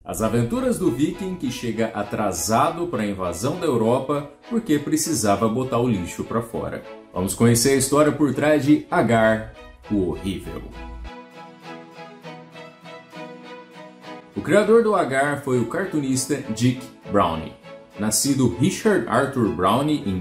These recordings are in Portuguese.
As aventuras do Viking que chega atrasado para a invasão da Europa porque precisava botar o lixo para fora. Vamos conhecer a história por trás de Agar, o Horrível. O criador do Agar foi o cartunista Dick Browne. Nascido Richard Arthur Browne em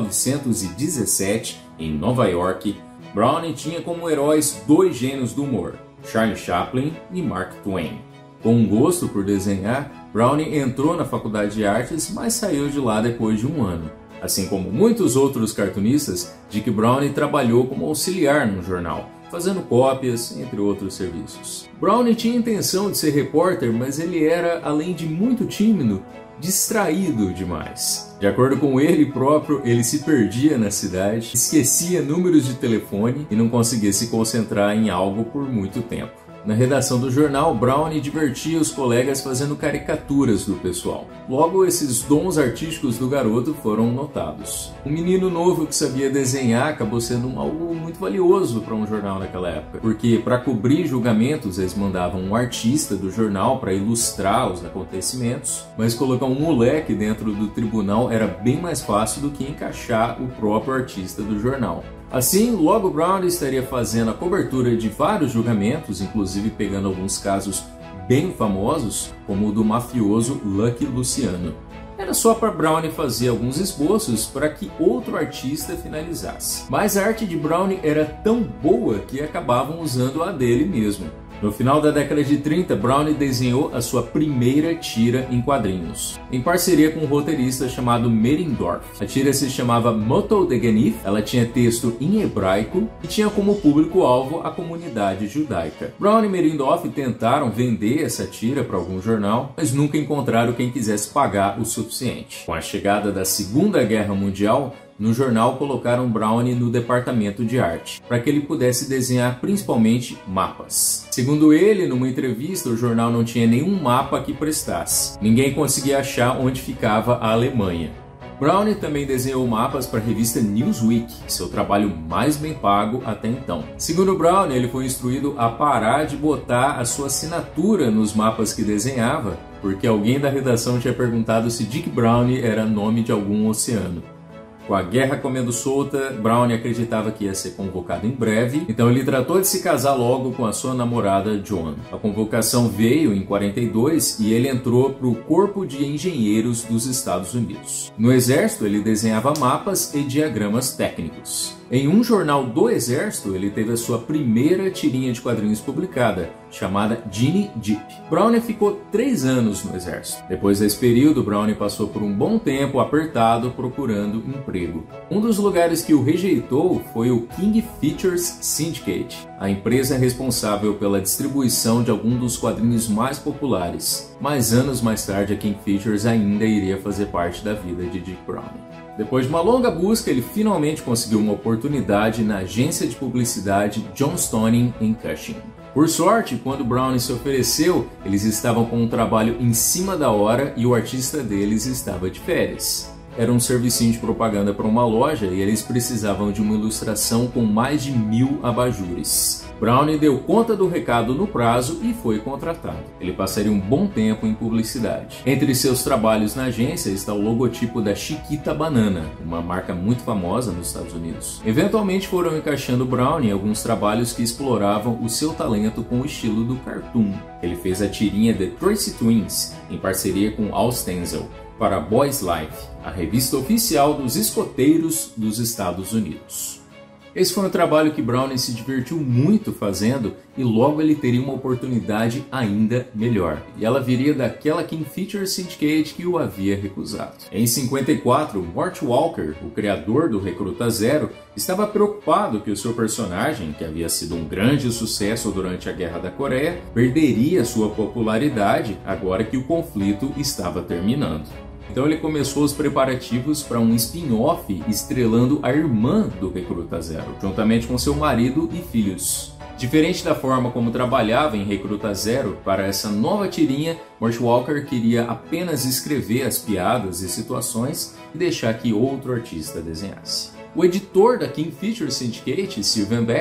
1917 em Nova York, Browne tinha como heróis dois gênios do humor, Charlie Chaplin e Mark Twain. Com um gosto por desenhar, Browne entrou na faculdade de artes, mas saiu de lá depois de um ano. Assim como muitos outros cartunistas, Dick Browne trabalhou como auxiliar num jornal, fazendo cópias, entre outros serviços. Browne tinha intenção de ser repórter, mas ele era, além de muito tímido, distraído demais. De acordo com ele próprio, ele se perdia na cidade, esquecia números de telefone e não conseguia se concentrar em algo por muito tempo. Na redação do jornal, Browne divertia os colegas fazendo caricaturas do pessoal. Logo, esses dons artísticos do garoto foram notados. Um menino novo que sabia desenhar acabou sendo algo muito valioso para um jornal naquela época, porque para cobrir julgamentos eles mandavam um artista do jornal para ilustrar os acontecimentos, mas colocar um moleque dentro do tribunal era bem mais fácil do que encaixar o próprio artista do jornal. Assim, logo Browne estaria fazendo a cobertura de vários julgamentos, inclusive pegando alguns casos bem famosos, como o do mafioso Lucky Luciano. Era só para Browne fazer alguns esboços para que outro artista finalizasse. Mas a arte de Browne era tão boa que acabavam usando a dele mesmo. No final da década de 30, Browne desenhou a sua primeira tira em quadrinhos, em parceria com um roteirista chamado Merindorf. A tira se chamava Motto de Genif, ela tinha texto em hebraico e tinha como público-alvo a comunidade judaica. Browne e Merindorf tentaram vender essa tira para algum jornal, mas nunca encontraram quem quisesse pagar o suficiente. Com a chegada da Segunda Guerra Mundial, no jornal colocaram Browne no departamento de arte, para que ele pudesse desenhar principalmente mapas. Segundo ele, numa entrevista, o jornal não tinha nenhum mapa que prestasse. Ninguém conseguia achar onde ficava a Alemanha. Browne também desenhou mapas para a revista Newsweek, seu trabalho mais bem pago até então. Segundo Browne, ele foi instruído a parar de botar a sua assinatura nos mapas que desenhava, porque alguém da redação tinha perguntado se Dick Browne era nome de algum oceano. Com a guerra comendo solta, Browne acreditava que ia ser convocado em breve, então ele tratou de se casar logo com a sua namorada Joan. A convocação veio em 42 e ele entrou para o Corpo de Engenheiros dos Estados Unidos. No exército, ele desenhava mapas e diagramas técnicos. Em um jornal do exército, ele teve a sua primeira tirinha de quadrinhos publicada, chamada Genie Deep. Browne ficou 3 anos no exército. Depois desse período, Browne passou por um bom tempo apertado procurando emprego. Um dos lugares que o rejeitou foi o King Features Syndicate, a empresa responsável pela distribuição de alguns dos quadrinhos mais populares. Mas anos mais tarde, a King Features ainda iria fazer parte da vida de Dick Browne. Depois de uma longa busca, ele finalmente conseguiu uma oportunidade na agência de publicidade John Stoning em Cushing. Por sorte, quando Browne se ofereceu, eles estavam com um trabalho em cima da hora e o artista deles estava de férias. Era um servicinho de propaganda para uma loja e eles precisavam de uma ilustração com mais de 1000 abajures. Browne deu conta do recado no prazo e foi contratado. Ele passaria um bom tempo em publicidade. Entre seus trabalhos na agência está o logotipo da Chiquita Banana, uma marca muito famosa nos Estados Unidos. Eventualmente foram encaixando Browne em alguns trabalhos que exploravam o seu talento com o estilo do cartoon. Ele fez a tirinha The Tracy Twins, em parceria com Al Stenzel, para Boys Life, a revista oficial dos escoteiros dos Estados Unidos. Esse foi um trabalho que Browne se divertiu muito fazendo e logo ele teria uma oportunidade ainda melhor. E ela viria daquela King Features Syndicate que o havia recusado. Em 54, Mort Walker, o criador do Recruta Zero, estava preocupado que o seu personagem, que havia sido um grande sucesso durante a Guerra da Coreia, perderia sua popularidade agora que o conflito estava terminando. Então ele começou os preparativos para um spin-off estrelando a irmã do Recruta Zero, juntamente com seu marido e filhos. Diferente da forma como trabalhava em Recruta Zero, para essa nova tirinha, Mort Walker queria apenas escrever as piadas e situações e deixar que outro artista desenhasse. O editor da King Features Syndicate, Sylvan Beck,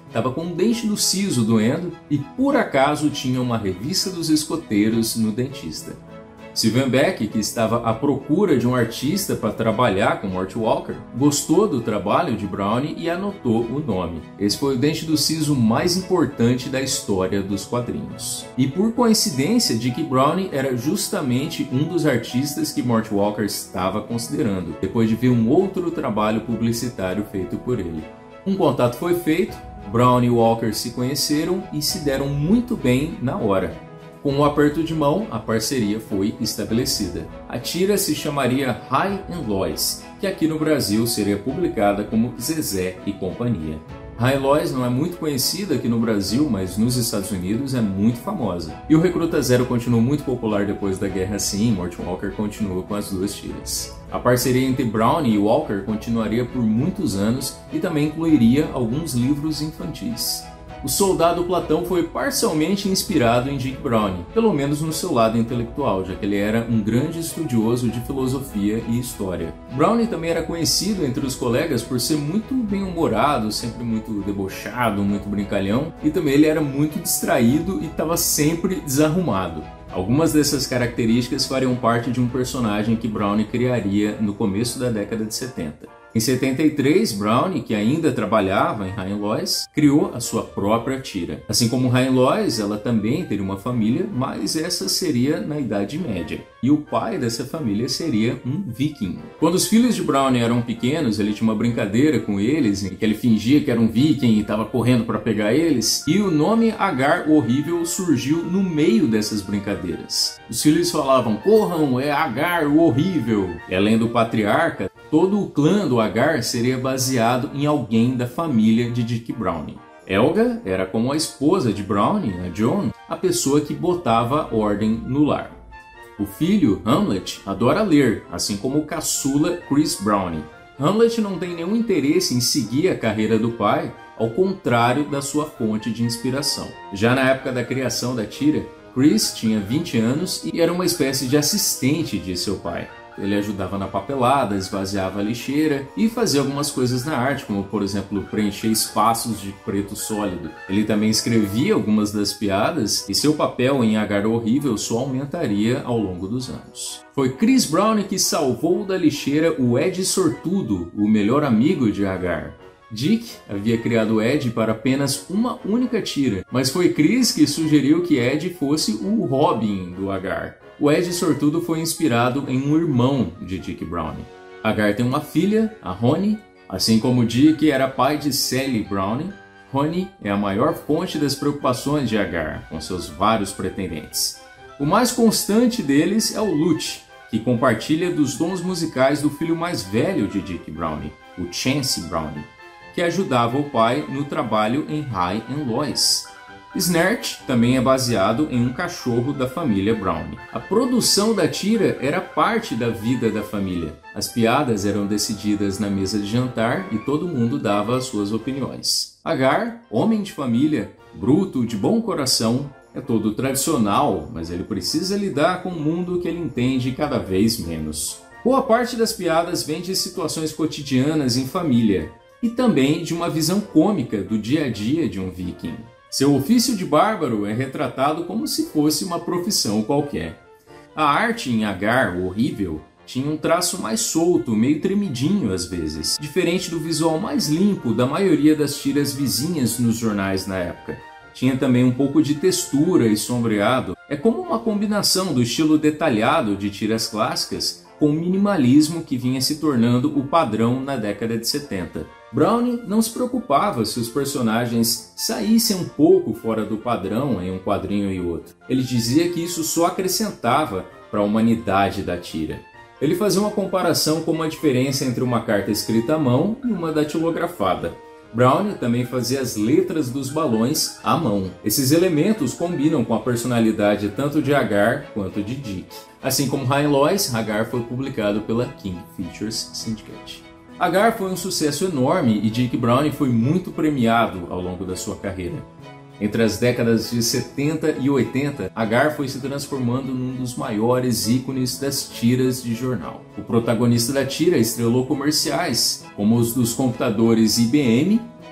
estava com um dente do siso doendo e por acaso tinha uma revista dos escoteiros no dentista. Sylvian Beck, que estava à procura de um artista para trabalhar com Mort Walker, gostou do trabalho de Brownie e anotou o nome. Esse foi o dente do siso mais importante da história dos quadrinhos. E por coincidência, Dick Browning era justamente um dos artistas que Mort Walker estava considerando, depois de ver um outro trabalho publicitário feito por ele. Um contato foi feito, Browning e Walker se conheceram e se deram muito bem na hora. Com um aperto de mão, a parceria foi estabelecida. A tira se chamaria High and Lois, que aqui no Brasil seria publicada como Zezé e Companhia. High and Lois não é muito conhecida aqui no Brasil, mas nos Estados Unidos é muito famosa. E o Recruta Zero continuou muito popular depois da guerra, sim, Mort Walker continua com as duas tiras. A parceria entre Browning e Walker continuaria por muitos anos e também incluiria alguns livros infantis. O Soldado Platão foi parcialmente inspirado em Dick Browning, pelo menos no seu lado intelectual, já que ele era um grande estudioso de filosofia e história. Browning também era conhecido entre os colegas por ser muito bem-humorado, sempre muito debochado, muito brincalhão, e também ele era muito distraído e estava sempre desarrumado. Algumas dessas características fariam parte de um personagem que Browning criaria no começo da década de 70. Em 73, Browning, que ainda trabalhava em High and Lois, criou a sua própria tira. Assim como High and Lois, ela também teria uma família, mas essa seria na Idade Média. E o pai dessa família seria um viking. Quando os filhos de Browning eram pequenos, ele tinha uma brincadeira com eles, em que ele fingia que era um viking e estava correndo para pegar eles, e o nome Agar o Horrível surgiu no meio dessas brincadeiras. Os filhos falavam, corram, é Agar o Horrível. E além do patriarca, todo o clã do Agar seria baseado em alguém da família de Dick Browning. Helga era, como a esposa de Browning, a Joan, a pessoa que botava ordem no lar. O filho, Hamlet, adora ler, assim como o caçula Chris Browning. Hamlet não tem nenhum interesse em seguir a carreira do pai, ao contrário da sua fonte de inspiração. Já na época da criação da tira, Chris tinha 20 anos e era uma espécie de assistente de seu pai. Ele ajudava na papelada, esvaziava a lixeira e fazia algumas coisas na arte, como por exemplo preencher espaços de preto sólido. Ele também escrevia algumas das piadas e seu papel em Agar Horrível só aumentaria ao longo dos anos. Foi Chris Browning que salvou da lixeira o Ed Sortudo, o melhor amigo de Agar. Dick havia criado Ed para apenas uma única tira, mas foi Chris que sugeriu que Ed fosse o Robin do Agar. O Ed Sortudo foi inspirado em um irmão de Dick Browning. Agar tem uma filha, a Honey, assim como Dick era pai de Sally Browning. Honey é a maior fonte das preocupações de Agar, com seus vários pretendentes. O mais constante deles é o Lute, que compartilha dos dons musicais do filho mais velho de Dick Browning, o Chance Browning, que ajudava o pai no trabalho em High and Lois. Snert também é baseado em um cachorro da família Browning. A produção da tira era parte da vida da família. As piadas eram decididas na mesa de jantar e todo mundo dava as suas opiniões. Agar, homem de família, bruto, de bom coração, é todo tradicional, mas ele precisa lidar com um mundo que ele entende cada vez menos. Boa parte das piadas vem de situações cotidianas em família e também de uma visão cômica do dia a dia de um viking. Seu ofício de bárbaro é retratado como se fosse uma profissão qualquer. A arte em Agar, o Horrível, tinha um traço mais solto, meio tremidinho às vezes, diferente do visual mais limpo da maioria das tiras vizinhas nos jornais na época. Tinha também um pouco de textura e sombreado. É como uma combinação do estilo detalhado de tiras clássicas com o minimalismo que vinha se tornando o padrão na década de 70. Browning não se preocupava se os personagens saíssem um pouco fora do padrão em um quadrinho e outro. Ele dizia que isso só acrescentava para a humanidade da tira. Ele fazia uma comparação com uma diferença entre uma carta escrita à mão e uma datilografada. Browning também fazia as letras dos balões à mão. Esses elementos combinam com a personalidade tanto de Agar quanto de Dick. Assim como High and Lois, Agar foi publicado pela King Features Syndicate. Agar foi um sucesso enorme e Dick Browning foi muito premiado ao longo da sua carreira. Entre as décadas de 70 e 80, Agar foi se transformando num dos maiores ícones das tiras de jornal. O protagonista da tira estrelou comerciais, como os dos computadores IBM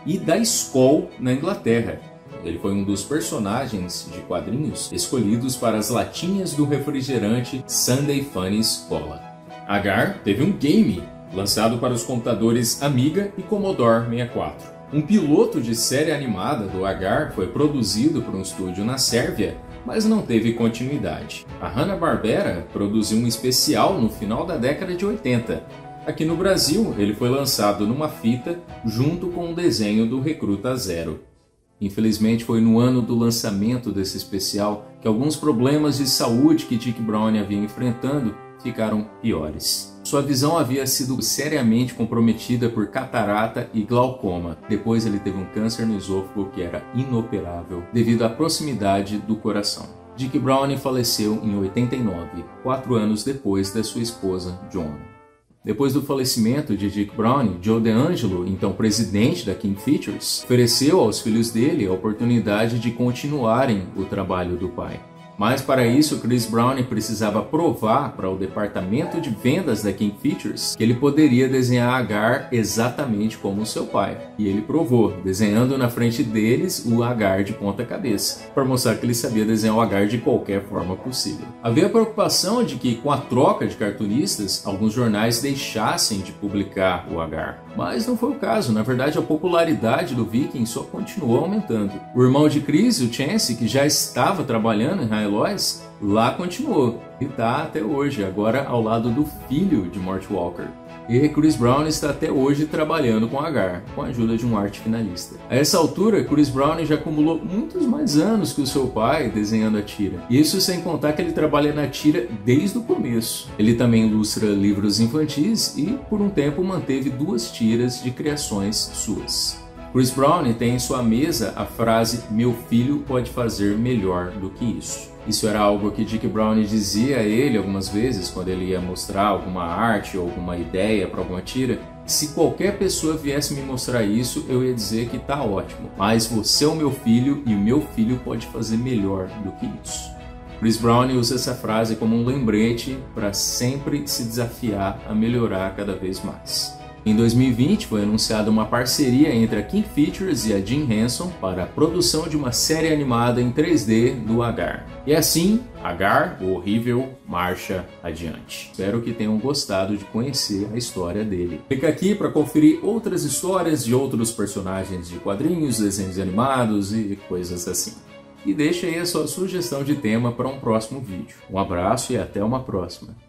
e da Skoll na Inglaterra. Ele foi um dos personagens de quadrinhos escolhidos para as latinhas do refrigerante Sunday Funnies Cola. Agar teve um game lançado para os computadores Amiga e Commodore 64. Um piloto de série animada do Agar foi produzido por um estúdio na Sérvia, mas não teve continuidade. A Hanna-Barbera produziu um especial no final da década de 80. Aqui no Brasil, ele foi lançado numa fita junto com o desenho do Recruta Zero. Infelizmente, foi no ano do lançamento desse especial que alguns problemas de saúde que Dick Browne havia enfrentando ficaram piores. Sua visão havia sido seriamente comprometida por catarata e glaucoma. Depois ele teve um câncer no esôfago que era inoperável devido à proximidade do coração. Dick Browne faleceu em 89, 4 anos depois da sua esposa, Joan. Depois do falecimento de Dick Browne, Joe DeAngelo, então presidente da King Features, ofereceu aos filhos dele a oportunidade de continuarem o trabalho do pai. Mas para isso, Chris Browne precisava provar para o departamento de vendas da King Features que ele poderia desenhar Agar exatamente como o seu pai. E ele provou, desenhando na frente deles o Agar de ponta cabeça, para mostrar que ele sabia desenhar o Agar de qualquer forma possível. Havia preocupação de que, com a troca de cartunistas, alguns jornais deixassem de publicar o Agar. Mas não foi o caso, na verdade a popularidade do Viking só continuou aumentando. O irmão de Chris, o Chance, que já estava trabalhando em High Lois, lá continuou e está até hoje, agora ao lado do filho de Mort Walker. E Chris Browne está até hoje trabalhando com Agar, com a ajuda de um arte finalista. A essa altura, Chris Browne já acumulou muitos mais anos que o seu pai desenhando a tira. Isso sem contar que ele trabalha na tira desde o começo. Ele também ilustra livros infantis e, por um tempo, manteve 2 tiras de criações suas. Chris Browne tem em sua mesa a frase "Meu filho pode fazer melhor do que isso". Isso era algo que Dick Browne dizia a ele algumas vezes quando ele ia mostrar alguma arte ou alguma ideia para alguma tira. Se qualquer pessoa viesse me mostrar isso, eu ia dizer que tá ótimo, mas você é o meu filho e o meu filho pode fazer melhor do que isso. Chris Browne usa essa frase como um lembrete para sempre se desafiar a melhorar cada vez mais. Em 2020 foi anunciada uma parceria entre a King Features e a Jim Henson para a produção de uma série animada em 3D do Agar. E assim, Agar, o horrível, marcha adiante. Espero que tenham gostado de conhecer a história dele. Clica aqui para conferir outras histórias de outros personagens de quadrinhos, desenhos animados e coisas assim. E deixa aí a sua sugestão de tema para um próximo vídeo. Um abraço e até uma próxima.